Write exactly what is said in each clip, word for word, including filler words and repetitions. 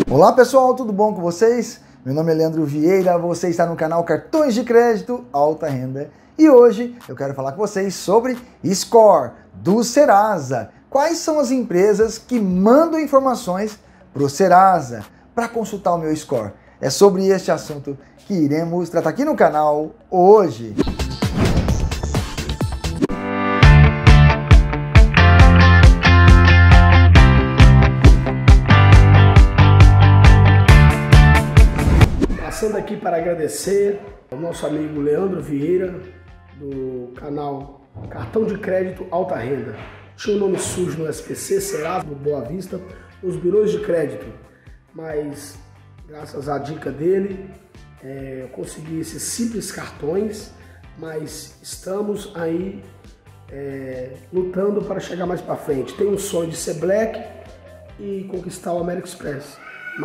Olá pessoal, tudo bom com vocês? Meu nome é Leandro Vieira, você está no canal Cartões de Crédito Alta Renda e hoje eu quero falar com vocês sobre Score do Serasa. Quais são as empresas que mandam informações para o Serasa para consultar o meu Score? É sobre este assunto que iremos tratar aqui no canal hoje. Passando aqui para agradecer ao nosso amigo Leandro Vieira, do canal Cartão de Crédito Alta Renda. Tinha um nome sujo no S P C, Serasa, no Boa Vista, nos birôs de crédito, mas graças à dica dele, é, eu consegui esses simples cartões, mas estamos aí é, lutando para chegar mais para frente. Tenho um sonho de ser Black e conquistar o American Express,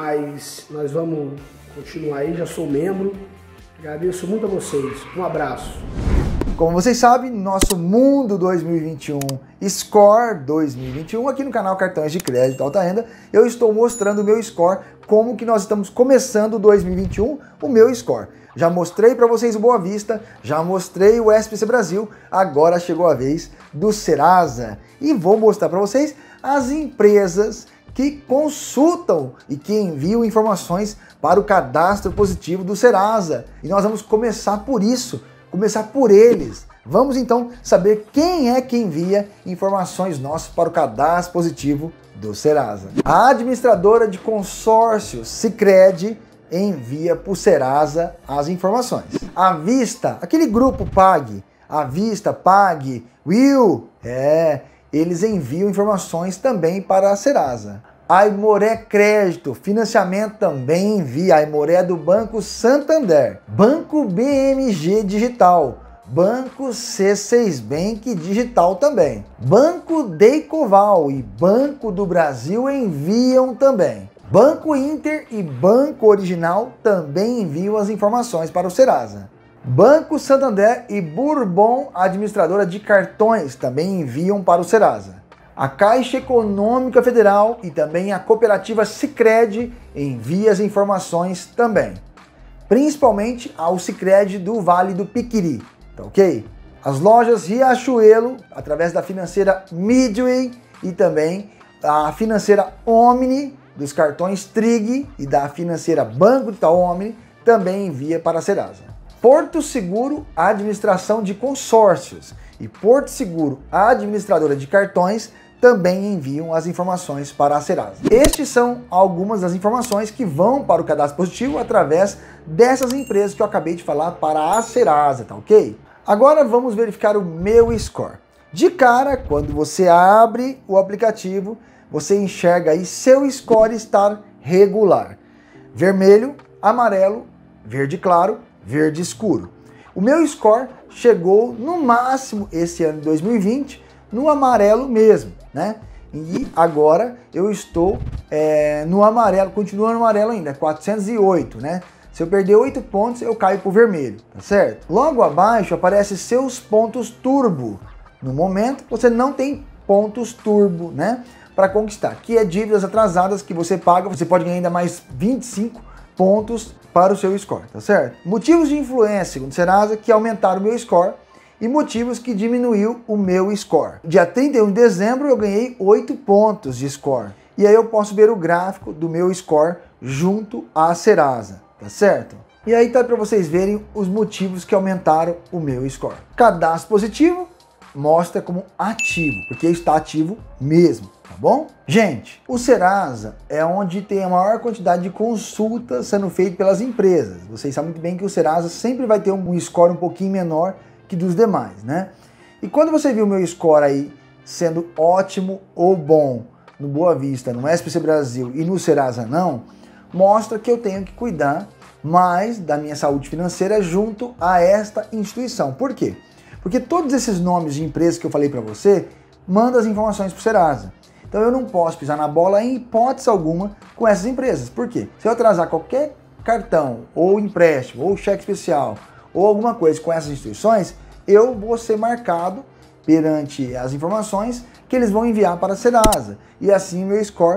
mas nós vamos continuar aí, já sou membro. Agradeço muito a vocês. Um abraço. Como vocês sabem, nosso Mundo dois mil e vinte e um, Score dois mil e vinte e um, aqui no canal Cartões de Crédito Alta Renda, eu estou mostrando o meu Score, como que nós estamos começando dois mil e vinte e um, o meu Score. Já mostrei para vocês o Boa Vista, já mostrei o S P C Brasil, agora chegou a vez do Serasa. E vou mostrar para vocês as empresas que consultam e que enviam informações para o cadastro positivo do Serasa. E nós vamos começar por isso, começar por eles. Vamos então saber quem é que envia informações nossas para o cadastro positivo do Serasa. A administradora de consórcios Sicredi envia para o Serasa as informações. A Vista, aquele grupo Pag, a Vista, Pag, Will, é... eles enviam informações também para a Serasa. A Aimoré Crédito, financiamento também envia. A Aimoré é do Banco Santander. Banco B M G Digital. Banco C seis Bank Digital também. Banco Deicoval e Banco do Brasil enviam também. Banco Inter e Banco Original também enviam as informações para o Serasa. Banco Santander e Bourbon, administradora de cartões, também enviam para o Serasa. A Caixa Econômica Federal e também a cooperativa Sicredi envia as informações também. Principalmente ao Sicredi do Vale do Piquiri, tá ok? As lojas Riachuelo, através da financeira Midway e também a financeira Omni, dos cartões Trig e da financeira Banco Itaú Omni, também envia para a Serasa. Porto Seguro, administração de consórcios, e Porto Seguro, administradora de cartões, também enviam as informações para a Serasa. Estes são algumas das informações que vão para o cadastro positivo através dessas empresas que eu acabei de falar para a Serasa, tá ok? Agora vamos verificar o meu Score. De cara, quando você abre o aplicativo, você enxerga aí seu Score estar regular. Vermelho, amarelo, verde claro, verde escuro. O meu Score chegou no máximo esse ano de dois mil e vinte no amarelo mesmo, né? E agora eu estou é, no amarelo, continua no amarelo ainda, quatrocentos e oito, né? Se eu perder oito pontos, eu caio para o vermelho, tá certo? Logo abaixo aparece seus pontos turbo. No momento, você não tem pontos turbo, né? Para conquistar, que é dívidas atrasadas que você paga, você pode ganhar ainda mais vinte e cinco pontos para o seu score, tá certo? Motivos de influência, segundo o Serasa, que aumentaram o meu score e motivos que diminuiu o meu score. Dia trinta e um de dezembro eu ganhei oito pontos de score. E aí eu posso ver o gráfico do meu score junto à Serasa, tá certo? E aí tá para vocês verem os motivos que aumentaram o meu score. Cadastro positivo mostra como ativo, porque está ativo mesmo. Tá bom? Gente, o Serasa é onde tem a maior quantidade de consultas sendo feitas pelas empresas. Vocês sabem muito bem que o Serasa sempre vai ter um score um pouquinho menor que dos demais, né? E quando você viu o meu score aí sendo ótimo ou bom no Boa Vista, no S P C Brasil e no Serasa não, mostra que eu tenho que cuidar mais da minha saúde financeira junto a esta instituição. Por quê? Porque todos esses nomes de empresas que eu falei para você mandam as informações para o Serasa. Então eu não posso pisar na bola em hipótese alguma com essas empresas. Por quê? Se eu atrasar qualquer cartão, ou empréstimo, ou cheque especial, ou alguma coisa com essas instituições, eu vou ser marcado perante as informações que eles vão enviar para a Serasa. E assim meu score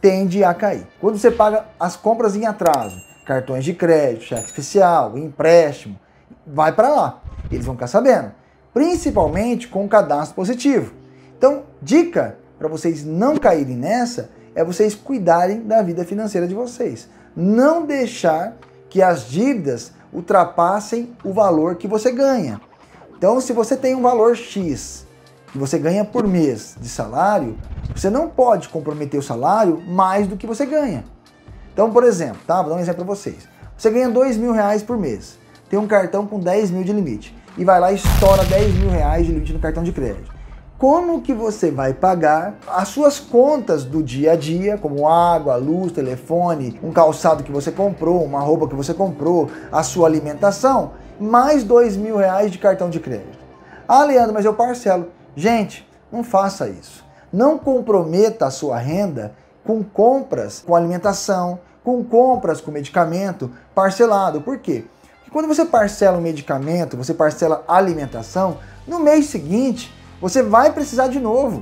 tende a cair. Quando você paga as compras em atraso, cartões de crédito, cheque especial, empréstimo, vai para lá. Eles vão ficar sabendo, principalmente com o cadastro positivo. Então, dica para vocês não caírem nessa é vocês cuidarem da vida financeira de vocês. Não deixar que as dívidas ultrapassem o valor que você ganha. Então, se você tem um valor X que você ganha por mês de salário, você não pode comprometer o salário mais do que você ganha. Então, por exemplo, tá? Vou dar um exemplo para vocês. Você ganha dois mil reais por mês, tem um cartão com dez mil de limite e vai lá e estoura dez mil reais de limite no cartão de crédito. Como que você vai pagar as suas contas do dia a dia, como água, luz, telefone, um calçado que você comprou, uma roupa que você comprou, a sua alimentação, mais dois mil reais de cartão de crédito? Ah, Leandro, mas eu parcelo. Gente, não faça isso. Não comprometa a sua renda com compras com alimentação, com compras com medicamento parcelado. Por quê? Porque quando você parcela um medicamento, você parcela a alimentação, no mês seguinte você vai precisar de novo.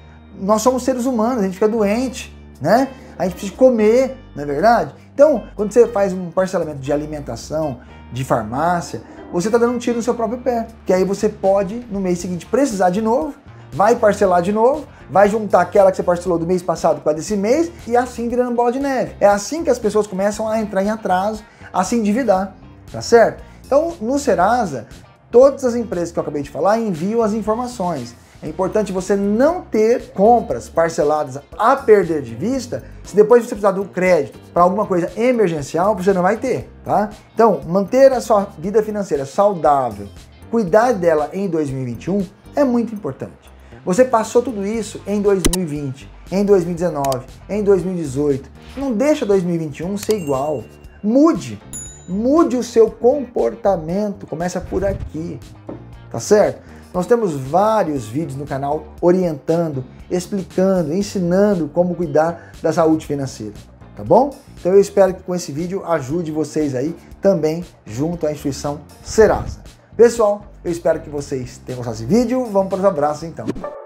Nós somos seres humanos, a gente fica doente, né? A gente precisa comer, não é verdade? Então, quando você faz um parcelamento de alimentação, de farmácia, você está dando um tiro no seu próprio pé. Que aí você pode, no mês seguinte, precisar de novo, vai parcelar de novo, vai juntar aquela que você parcelou do mês passado com a desse mês e assim virando bola de neve. É assim que as pessoas começam a entrar em atraso, a se endividar, tá certo? Então, no Serasa, todas as empresas que eu acabei de falar enviam as informações. É importante você não ter compras parceladas a perder de vista, se depois você precisar do crédito para alguma coisa emergencial, você não vai ter, tá? Então, manter a sua vida financeira saudável, cuidar dela em dois mil e vinte e um é muito importante. Você passou tudo isso em dois mil e vinte, em dois mil e dezenove, em dois mil e dezoito. Não deixa dois mil e vinte e um ser igual. Mude. Mude o seu comportamento, começa por aqui, tá certo? Nós temos vários vídeos no canal orientando, explicando, ensinando como cuidar da saúde financeira, tá bom? Então eu espero que com esse vídeo ajude vocês aí também junto à instituição Serasa. Pessoal, eu espero que vocês tenham gostado desse vídeo, vamos para os abraços então.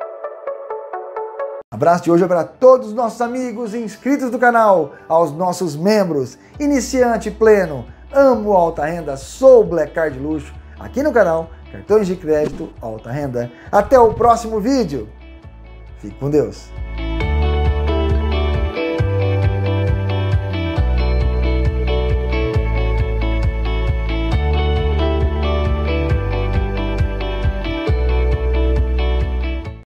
O abraço de hoje é para todos os nossos amigos inscritos do canal, aos nossos membros, iniciante pleno, amo alta renda, sou Black Card Luxo, aqui no canal Cartões de Crédito Alta Renda. Até o próximo vídeo. Fique com Deus.